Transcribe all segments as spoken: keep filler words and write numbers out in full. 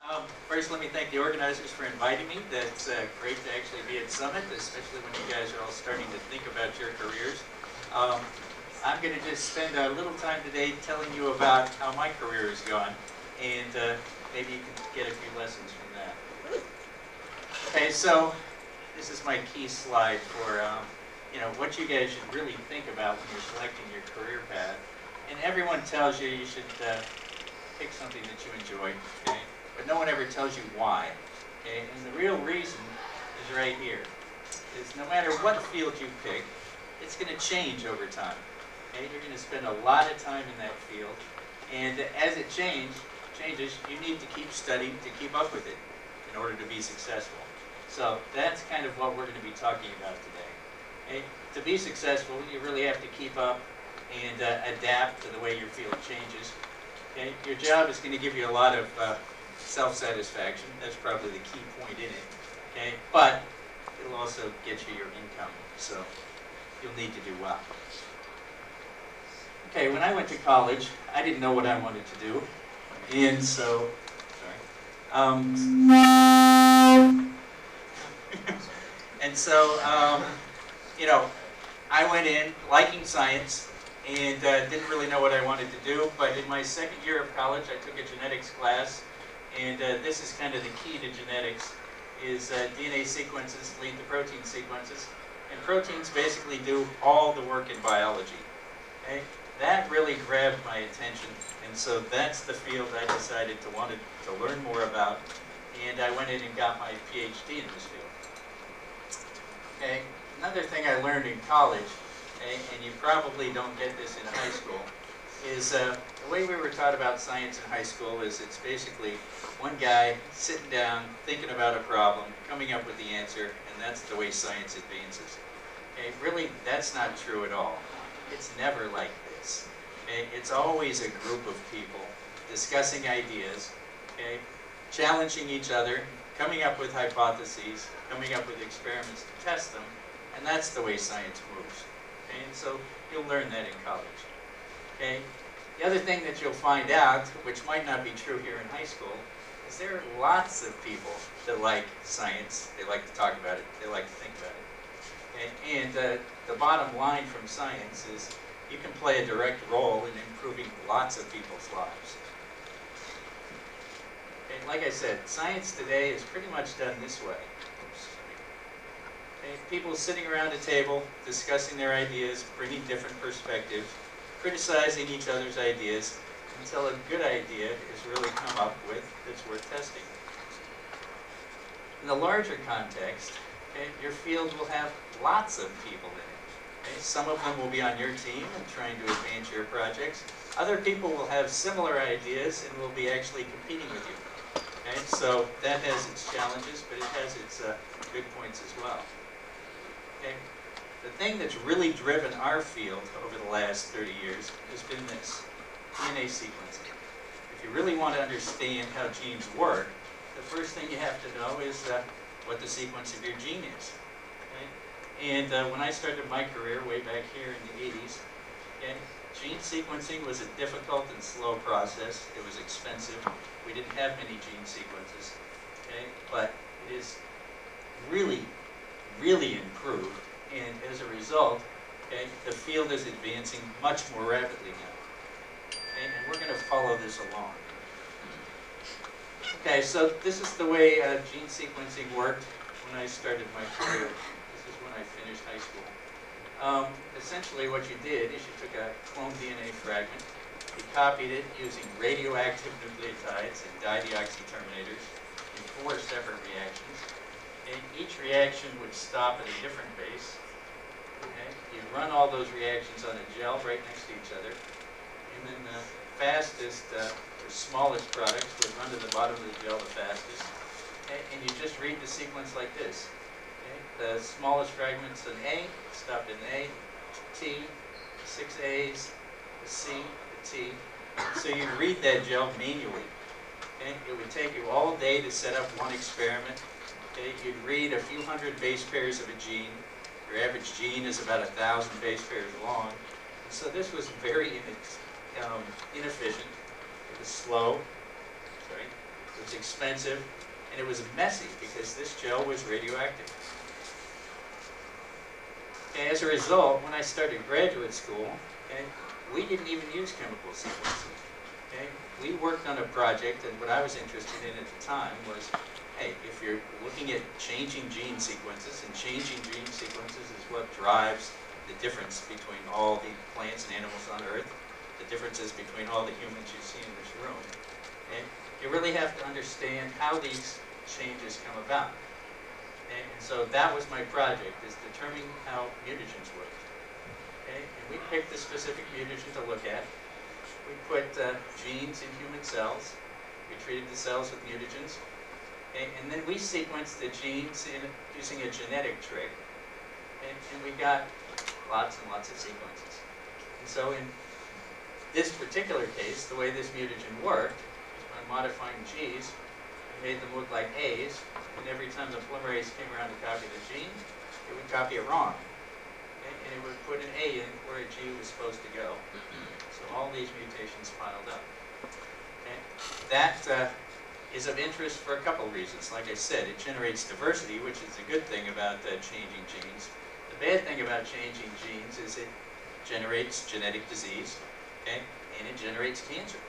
Um, first, let me thank the organizers for inviting me. That's uh, great to actually be at Summit, especially when you guys are all starting to think about your careers. Um, I'm going to just spend a little time today telling you about how my career has gone, and uh, maybe you can get a few lessons from that. Okay, so this is my key slide for um, you know, what you guys should really think about when you're selecting your career path. And everyone tells you you should uh, pick something that you enjoy, okay? But no one ever tells you why, okay? And the real reason is right here. Is no matter what field you pick, it's going to change over time. Okay? You're going to spend a lot of time in that field, and as it change, changes, you need to keep studying to keep up with it in order to be successful. So that's kind of what we're going to be talking about today. Okay? To be successful, you really have to keep up and uh, adapt to the way your field changes. Okay? Your job is going to give you a lot of uh, self-satisfaction. That's probably the key point in it. Okay? But it'll also get you your income, so you'll need to do well. Okay, when I went to college, I didn't know what I wanted to do, and so, sorry, um, and so, um, you know, I went in liking science and uh, didn't really know what I wanted to do, but in my second year of college, I took a genetics class, and uh, this is kind of the key to genetics, is uh, D N A sequences lead to protein sequences, and proteins basically do all the work in biology. Okay? That really grabbed my attention, and so that's the field I decided to want to learn more about, and I went in and got my P H D in this field. Okay? Another thing I learned in college, okay, and you probably don't get this in high school, is uh, the way we were taught about science in high school is it's basically one guy sitting down, thinking about a problem, coming up with the answer, and that's the way science advances. Okay? Really, that's not true at all. It's never like this. Okay? It's always a group of people discussing ideas, okay? Challenging each other, coming up with hypotheses, coming up with experiments to test them, and that's the way science moves. Okay? And so you'll learn that in college. Okay? The other thing that you'll find out, which might not be true here in high school, is there are lots of people that like science. They like to talk about it. They like to think about it. Okay? And uh, the bottom line from science is you can play a direct role in improving lots of people's lives. Okay? Like I said, science today is pretty much done this way. Oops, sorry. Okay? People sitting around a table, discussing their ideas, bringing different perspectives, criticizing each other's ideas until a good idea is really come up with that's worth testing. In the larger context, okay, your field will have lots of people in it. Okay? Some of them will be on your team and trying to advance your projects. Other people will have similar ideas and will be actually competing with you. Okay? So that has its challenges, but it has its uh, good points as well. Okay? The thing that's really driven our field over the last thirty years has been this, D N A sequencing. If you really want to understand how genes work, the first thing you have to know is uh, what the sequence of your gene is. Okay? And uh, when I started my career way back here in the eighties, okay, gene sequencing was a difficult and slow process. It was expensive. We didn't have many gene sequences. Okay? But it is really, really improved. And as a result, okay, the field is advancing much more rapidly now. Okay, and we're going to follow this along. Okay, so this is the way uh, gene sequencing worked when I started my career. This is when I finished high school. Um, essentially what you did is you took a clone D N A fragment, you copied it using radioactive nucleotides and dideoxy terminators in four separate reactions. And each reaction would stop at a different base. Okay? You'd run all those reactions on a gel right next to each other. And then the fastest uh, or smallest products would run to the bottom of the gel the fastest. Okay? And you just read the sequence like this. Okay? The smallest fragment's an A, stopped in A, T, six A's, a C, a T. So you'd read that gel manually. Okay? It would take you all day to set up one experiment. Okay, you'd read a few hundred base pairs of a gene. Your average gene is about a thousand base pairs long. And so this was very in, um, inefficient. It was slow. Sorry. It was expensive, and it was messy because this gel was radioactive. Okay, as a result, when I started graduate school, okay, we didn't even use chemical sequences. Okay? We worked on a project, and what I was interested in at the time was, hey, if you're looking at changing gene sequences, and changing gene sequences is what drives the difference between all the plants and animals on Earth, the differences between all the humans you see in this room. And you really have to understand how these changes come about. And, and so that was my project, is determining how mutagens work. Okay? And we picked a specific mutagen to look at. We put uh, genes in human cells. We treated the cells with mutagens. Okay? And then we sequenced the genes in, using a genetic trick. And, and we got lots and lots of sequences. And so in this particular case, the way this mutagen worked, by modifying G's, we made them look like A's, and every time the polymerase came around to copy the gene, it would copy it wrong. Okay? And it would put an A in where a G was supposed to go. So all these mutations piled up. Okay? That uh, is of interest for a couple of reasons. Like I said, it generates diversity, which is a good thing about uh, changing genes. The bad thing about changing genes is it generates genetic disease, okay, and it generates cancer.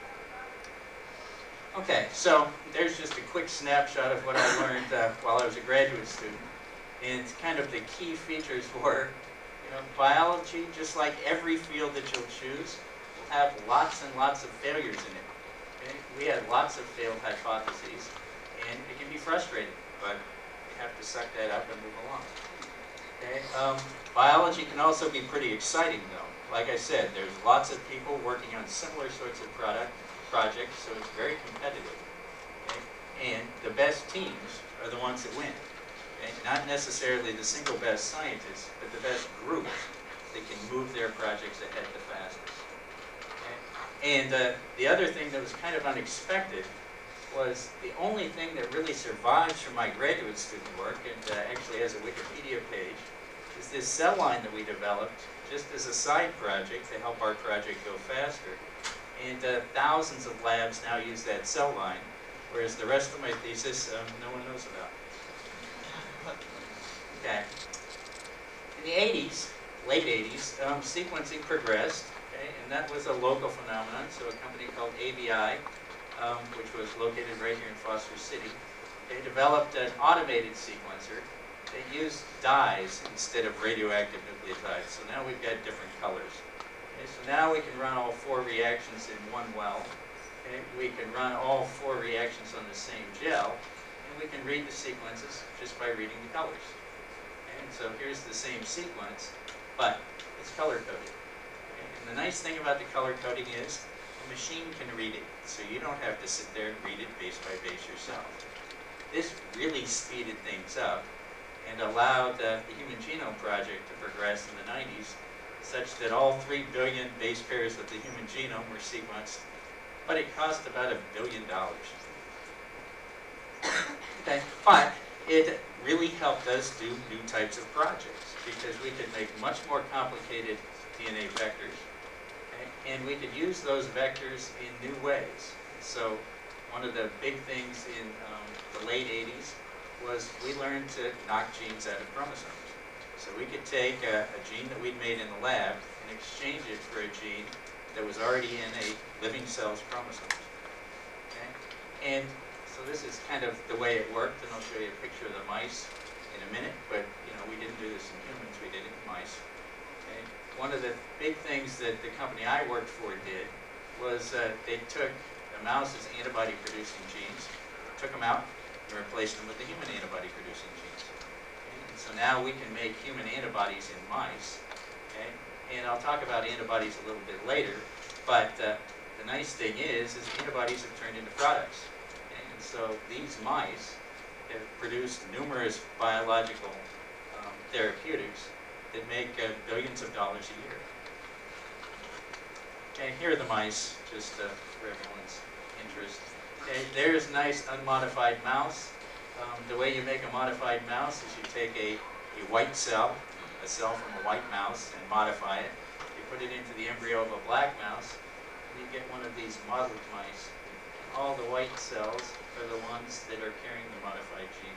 Okay, so there's just a quick snapshot of what I learned uh, while I was a graduate student. And kind of the key features were, you know, biology, just like every field that you'll choose, will have lots and lots of failures in it. Okay? We had lots of failed hypotheses, and it can be frustrating, but you have to suck that up and move along. Okay? Um, biology can also be pretty exciting, though. Like I said, there's lots of people working on similar sorts of product projects, so it's very competitive. Okay? And the best teams are the ones that win. Okay? Not necessarily the single best scientists, but the best groups that can move their projects ahead the fastest. Okay? And uh, the other thing that was kind of unexpected was the only thing that really survives from my graduate student work, and uh, actually has a Wikipedia page, is this cell line that we developed just as a side project to help our project go faster. And uh, thousands of labs now use that cell line, whereas the rest of my thesis, um, no one knows about. Okay. In the eighties, late eighties, um, sequencing progressed, okay, and that was a local phenomenon. So a company called A B I, um, which was located right here in Foster City, they developed an automated sequencer. They used dyes instead of radioactive nucleotides. So now we've got different colors. Okay, so now we can run all four reactions in one well. Okay, we can run all four reactions on the same gel, and we can read the sequences just by reading the colors. Okay, and so here's the same sequence, but it's color-coded. Okay, and the nice thing about the color coding is the machine can read it, so you don't have to sit there and read it base by base yourself. This really speeded things up and allowed uh, the Human Genome Project to progress in the nineties, such that all three billion base pairs of the human genome were sequenced, but it cost about a billion dollars. Okay, but it really helped us do new types of projects, because we could make much more complicated D N A vectors, okay, and we could use those vectors in new ways. So one of the big things in um, the late eighties was we learned to knock genes out of chromosomes. So we could take a, a gene that we'd made in the lab and exchange it for a gene that was already in a living cell's chromosomes. Okay? And so this is kind of the way it worked, and I'll show you a picture of the mice in a minute, but you know, we didn't do this in humans, we did it in mice. Okay? One of the big things that the company I worked for did was uh, they took the mouse's antibody-producing genes, took them out, and replaced them with the human antibody-producing genes. Okay? And so now we can make human antibodies in mice. Okay? And I'll talk about antibodies a little bit later, but uh, the nice thing is, is antibodies have turned into products. Okay? And so these mice have produced numerous biological um, therapeutics that make uh, billions of dollars a year. Okay, here are the mice, just uh, for everyone's interest. Okay, there's a nice unmodified mouse. Um, the way you make a modified mouse is you take a, a white cell, a cell from a white mouse, and modify it. You put it into the embryo of a black mouse, and you get one of these mottled mice. all the white cells are the ones that are carrying the modified gene.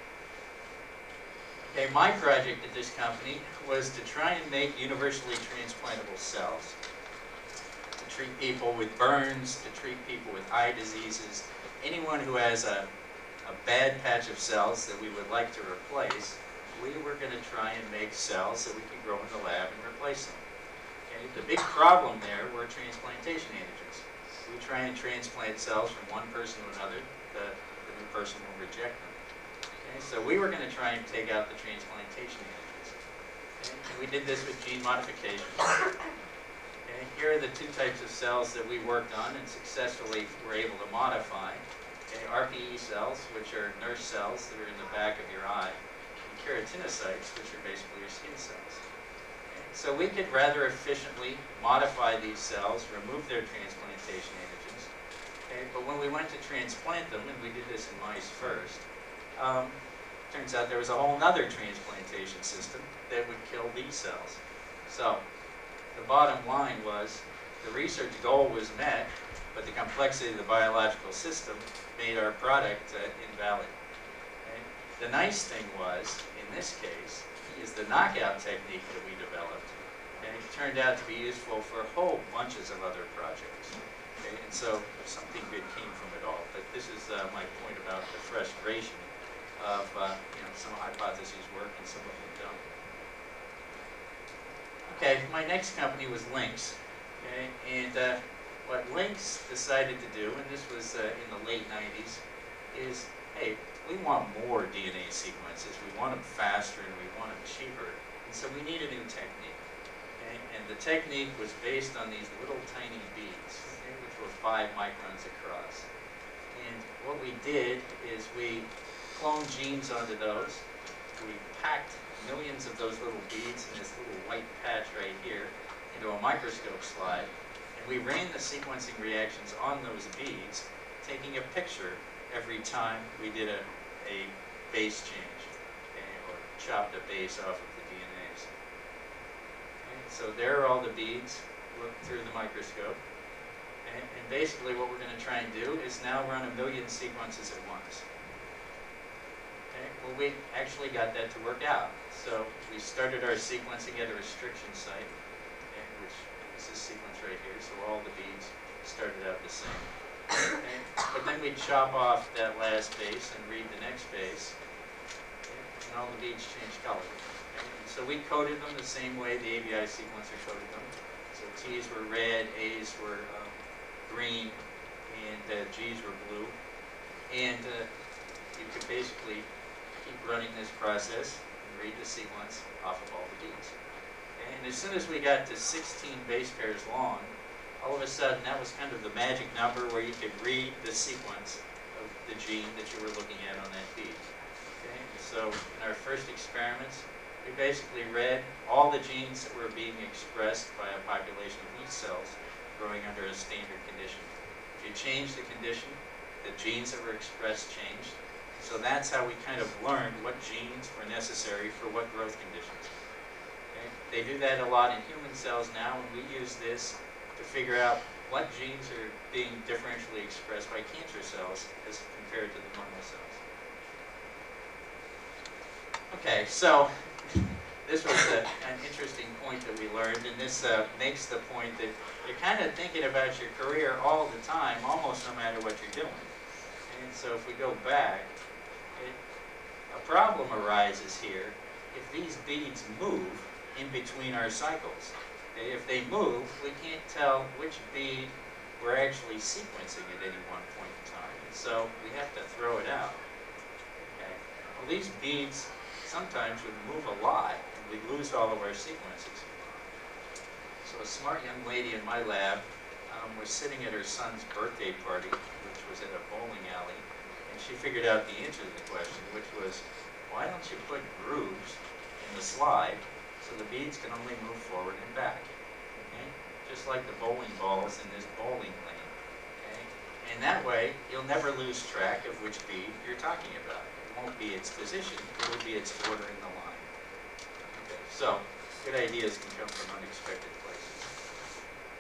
Okay, my project at this company was to try and make universally transplantable cells. To treat people with burns, to treat people with eye diseases, anyone who has a, a bad patch of cells that we would like to replace, we were going to try and make cells that we could grow in the lab and replace them. Okay, the big problem there were transplantation antigens. We try and transplant cells from one person to another, the, the new person will reject them. Okay, so we were going to try and take out the transplantation antigens. Okay, and we did this with gene modification. Okay, here are the two types of cells that we worked on and successfully were able to modify. Okay, R P E cells, which are nurse cells that are in the back of your eye, and keratinocytes, which are basically your skin cells. Okay, so we could rather efficiently modify these cells, remove their transplantation antigens. Okay, but when we went to transplant them, and we did this in mice first, Um, turns out there was a whole other transplantation system that would kill these cells. So the bottom line was the research goal was met, but the complexity of the biological system made our product uh, invalid. Okay? The nice thing was, in this case, is the knockout technique that we developed, and it turned out to be useful for whole bunches of other projects. Okay? And so something good came from it all. But this is uh, my point about the frustration of, uh, you know, some hypotheses work and some of them don't. Okay, my next company was Lynx. Okay, and uh, what Lynx decided to do, and this was uh, in the late nineties, is, hey, we want more D N A sequences. We want them faster and we want them cheaper. And so we need a new technique. Okay? And the technique was based on these little tiny beads, okay, which were five microns across. And what we did is we cloned genes onto those. We packed millions of those little beads in this little white patch right here into a microscope slide, and we ran the sequencing reactions on those beads, taking a picture every time we did a, a base change, okay, or chopped a base off of the D N As. Okay, so there are all the beads looked through the microscope, okay, and basically what we're going to try and do is now run a million sequences at once. Well, we actually got that to work out. So we started our sequencing at a restriction site, okay, which is this sequence right here. So all the beads started out the same. Okay. But then we'd chop off that last base and read the next base, okay, and all the beads changed color. Okay. And so we coded them the same way the A B I sequencer coded them. So T's were red, A's were um, green, and uh, G's were blue. And uh, you could basically keep running this process and read the sequence off of all the beads. Okay? And as soon as we got to sixteen base pairs long, all of a sudden that was kind of the magic number where you could read the sequence of the gene that you were looking at on that bead. Okay? And so in our first experiments, we basically read all the genes that were being expressed by a population of yeast cells growing under a standard condition. If you change the condition, the genes that were expressed changed. So that's how we kind of learned what genes were necessary for what growth conditions. Okay? They do that a lot in human cells now, and we use this to figure out what genes are being differentially expressed by cancer cells as compared to the normal cells. Okay, so this was a, an interesting point that we learned, and this uh, makes the point that you're kind of thinking about your career all the time, almost no matter what you're doing. And so if we go back, it, a problem arises here if these beads move in between our cycles. Okay, if they move, we can't tell which bead we're actually sequencing at any one point in time. And so we have to throw it out. Okay. Well, these beads sometimes would move a lot, and we'd lose all of our sequences. So a smart young lady in my lab um, was sitting at her son's birthday party, which was at a bowling alley, and she figured out the answer to the question, which was, why don't you put grooves in the slide so the beads can only move forward and back? Okay? Just like the bowling balls in this bowling lane. Okay? And that way, you'll never lose track of which bead you're talking about. It won't be its position, it will be its order in the line. Okay, so good ideas can come from unexpected places.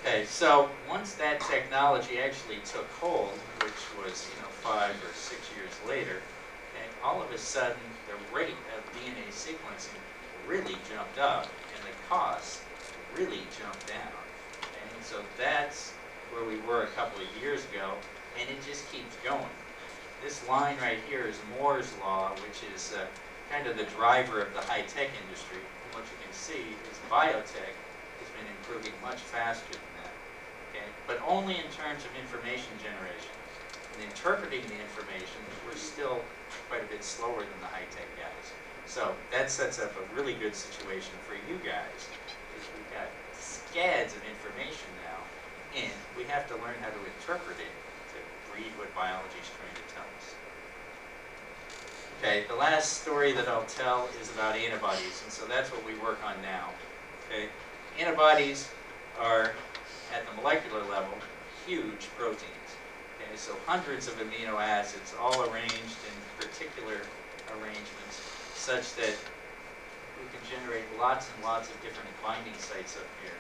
Okay, so once that technology actually took hold, which was, you know, five or six years later, and all of a sudden the rate of D N A sequencing really jumped up and the cost really jumped down. And so that's where we were a couple of years ago, and it just keeps going. This line right here is Moore's Law, which is uh, kind of the driver of the high-tech industry. And what you can see is biotech has been improving much faster than that. Okay? But only in terms of information generation. And interpreting the information, we're still quite a bit slower than the high-tech guys. So that sets up a really good situation for you guys, because we've got scads of information now, and we have to learn how to interpret it to read what biology is trying to tell us. Okay, the last story that I'll tell is about antibodies, and so that's what we work on now. Okay, antibodies are, at the molecular level, huge proteins. Okay, so hundreds of amino acids all arranged in particular arrangements such that we can generate lots and lots of different binding sites up here.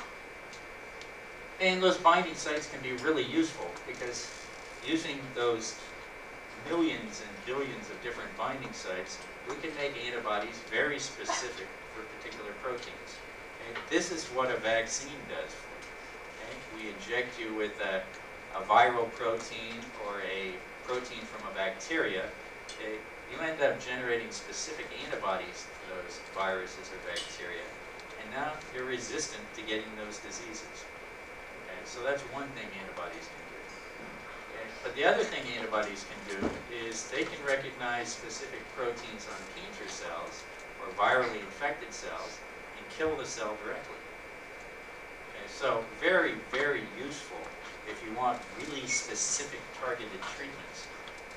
And those binding sites can be really useful because using those millions and billions of different binding sites, we can make antibodies very specific for particular proteins. Okay? This is what a vaccine does for you. Okay? We inject you with a, a viral protein or a protein from a bacteria. Okay? You end up generating specific antibodies to those viruses or bacteria. And now you're resistant to getting those diseases. Okay? So that's one thing antibodies can do. Okay? But the other thing antibodies can do is they can recognize specific proteins on cancer cells or virally infected cells and kill the cell directly. Okay? So very, very useful if you want really specific targeted treatments.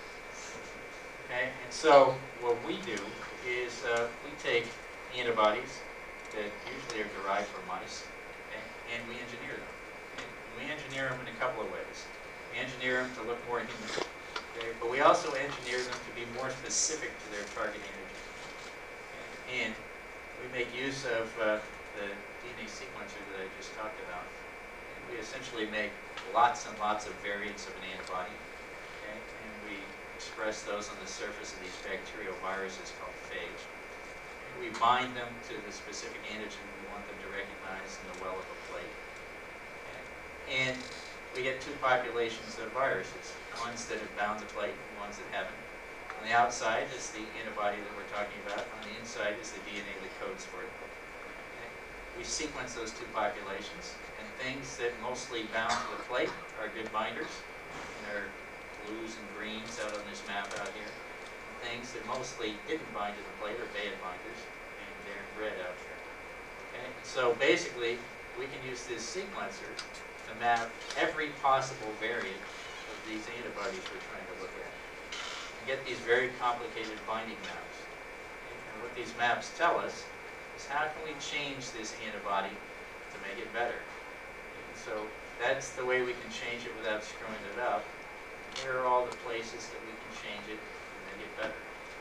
Okay, and so what we do is uh, we take antibodies that usually are derived from mice, okay, and we engineer them. Okay? We engineer them in a couple of ways. We engineer them to look more human, okay, but we also engineer them to be more specific to their target antigen. Okay? And we make use of uh, the D N A sequencer that I just talked about. And we essentially make lots and lots of variants of an antibody, okay, and we express those on the surface of these bacterial viruses called phage. And we bind them to the specific antigen we want them to recognize in the well of a plate. Okay. And we get two populations of viruses, ones that have bound the plate and ones that haven't. On the outside is the antibody that we're talking about. On the inside is the D N A that codes for it. Okay. We sequence those two populations, and things that mostly bound to the plate are good binders, and are blues and greens out on this map out here. And things that mostly didn't bind to the plate are bad binders, and they're in red out here. Okay? So basically, we can use this sequencer to map every possible variant of these antibodies we're trying to look at. And get these very complicated binding maps. Okay? And what these maps tell us is how can we change this antibody to make it better. And so that's the way we can change it without screwing it up. Here are all the places that we can change it and make it better.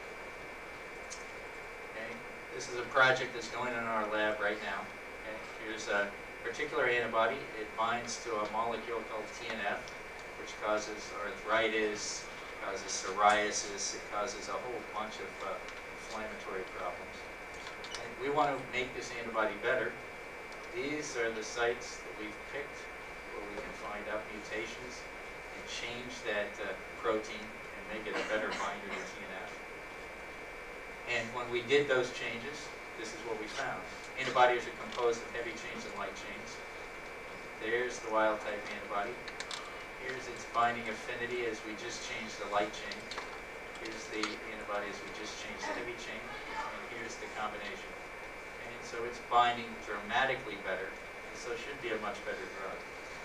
Okay. This is a project that's going on in our lab right now. Okay. Here's a particular antibody. It binds to a molecule called T N F, which causes arthritis, causes psoriasis, it causes a whole bunch of uh, inflammatory problems. And we want to make this antibody better. These are the sites that we've picked where we can find out mutations and change that uh, protein and make it a better binder to T N F. And when we did those changes, this is what we found. Antibodies are composed of heavy chains and light chains. There's the wild type antibody. Here's its binding affinity as we just changed the light chain. Here's the antibody as we just changed the heavy chain. And here's the combination. And so it's binding dramatically better, and so it should be a much better drug.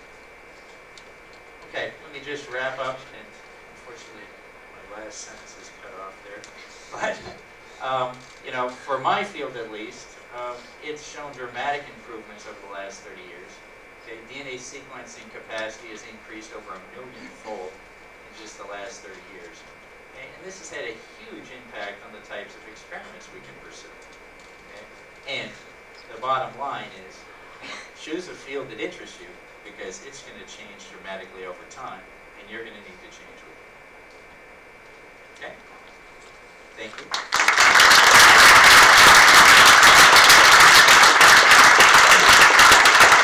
Okay, let me just wrap up, and unfortunately my last sentence is cut off there. But, um, you know, for my field at least, um, it's shown dramatic improvements over the last thirty years. Okay, D N A sequencing capacity has increased over a million fold in just the last thirty years. Okay, and this has had a huge impact on the types of experiments we can pursue. Okay? And the bottom line is, choose a field that interests you, because it's going to change dramatically over time, and you're going to need to change with it. Okay? Thank you.